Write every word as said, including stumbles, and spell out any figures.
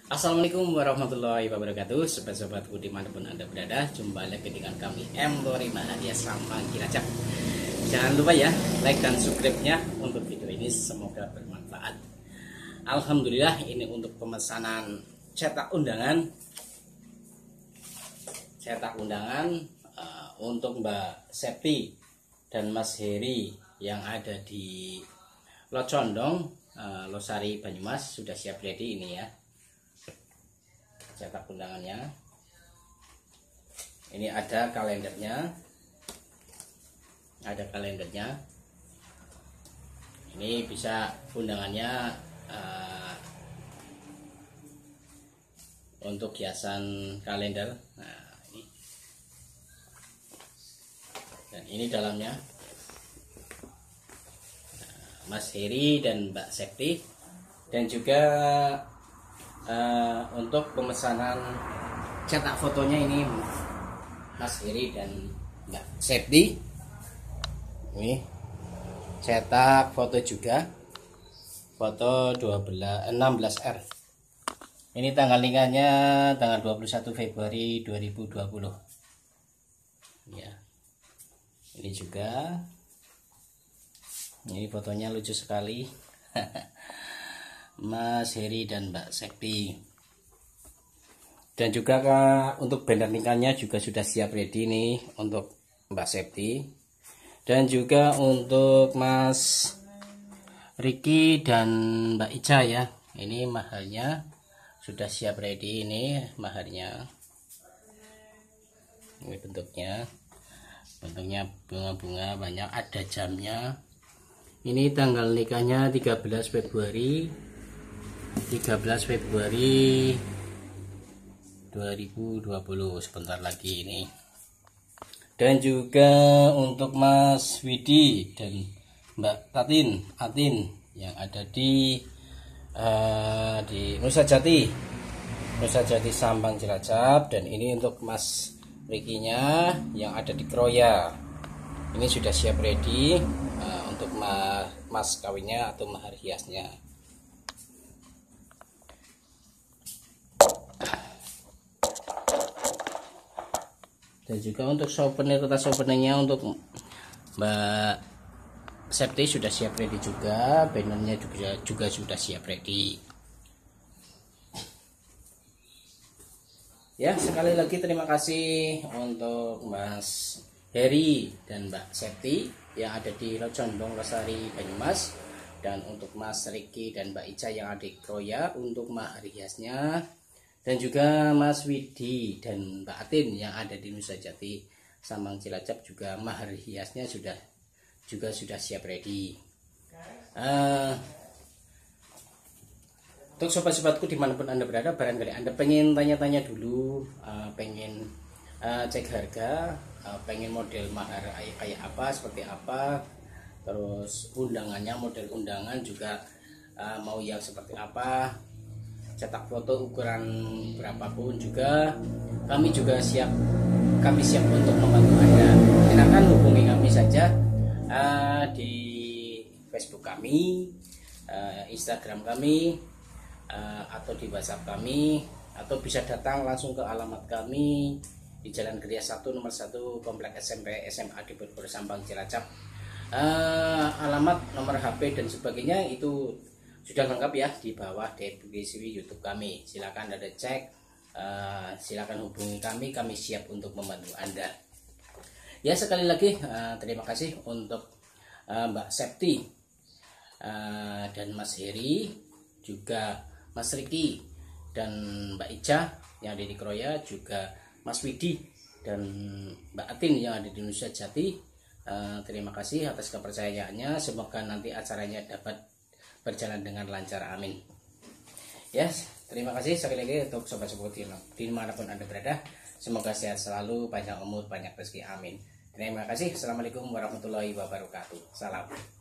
Assalamualaikum warahmatullahi wabarakatuh. Sobat-sobatku dimanapun anda berada, jumpa lagi dengan kami M Tori Mahadia Sampang Cilacap. Jangan lupa ya, like dan subscribe-nya untuk video ini, semoga bermanfaat. Alhamdulillah, ini untuk pemesanan cetak undangan cetak undangan uh, untuk Mbak Septi dan Mas Heri yang ada di Locondong, uh, Losari, Banyumas. Sudah siap ready ini ya, cetak undangannya. Ini ada kalendernya, ada kalendernya. Ini bisa undangannya uh, untuk hiasan kalender. Nah, ini dan ini dalamnya. Nah, Mas Heri dan Mbak Septi, dan juga Uh, untuk pemesanan cetak fotonya ini Mas Heri dan Mbak Septi. Ini cetak foto juga, foto enam belas R. Ini tanggal nikahnya tanggal dua puluh satu Februari dua ribu dua puluh ya. Ini juga, ini fotonya lucu sekali. Mas Heri dan Mbak Septi. Dan juga Kak, untuk banner nikahnya juga sudah siap ready nih untuk Mbak Septi. Dan juga untuk Mas Riki dan Mbak Ica ya. Ini maharnya sudah siap ready, ini maharnya. Ini bentuknya. Bentuknya bunga-bunga banyak, ada jamnya. Ini tanggal nikahnya tiga belas Februari dua ribu dua puluh, sebentar lagi ini. Dan juga untuk Mas Widi dan Mbak Tatin Atin yang ada di uh, di Nusa Jati Nusa Jati Sampang Cilacap. Dan ini untuk Mas Rikinya yang ada di Kroya. Ini sudah siap ready uh, untuk mas, mas kawinnya atau mahar hiasnya. Dan juga untuk souvenir, kertas souvenirnya untuk Mbak Septi sudah siap ready juga. Bannernya juga, juga sudah siap ready. Ya, sekali lagi terima kasih untuk Mas Heri dan Mbak Septi yang ada di Locondong, Losari, Banyumas. Dan untuk Mas Riki dan Mbak Ica yang ada di Kroya untuk mahar hiasnya. Dan juga Mas Widi dan Mbak Atin yang ada di Nusa Jati Sampang Cilacap juga mahar hiasnya sudah juga sudah siap ready. Uh, untuk sobat-sobatku dimanapun anda berada, barangkali anda pengen tanya-tanya dulu, uh, pengen uh, cek harga, uh, pengen model mahar kayak apa, seperti apa, terus undangannya, model undangan juga uh, mau yang seperti apa, cetak foto ukuran berapapun juga kami juga siap kami siap untuk membantu anda. Silakan hubungi kami saja uh, di Facebook kami, uh, Instagram kami, uh, atau di WhatsApp kami, atau bisa datang langsung ke alamat kami di Jalan Geria satu nomor satu Komplek S M P S M A di Bogor Sampang Cilacap. Uh, alamat, nomor H P dan sebagainya itu sudah lengkap ya di bawah deskripsi YouTube kami. Silakan ada cek, uh, silakan hubungi kami, kami siap untuk membantu anda. Ya, sekali lagi uh, terima kasih untuk uh, Mbak Septi uh, dan Mas Heri, juga Mas Riki dan Mbak Ica yang ada di Kroya, juga Mas Widi dan Mbak Atin yang ada di Nusa Jati. Uh, terima kasih atas kepercayaannya. Semoga nanti acaranya dapat berjalan dengan lancar, amin. Yes, terima kasih sekali lagi untuk sobat-sobat dimanapun anda berada. Semoga sehat selalu, panjang umur, banyak rezeki, amin. Terima kasih. Assalamualaikum warahmatullahi wabarakatuh. Salam.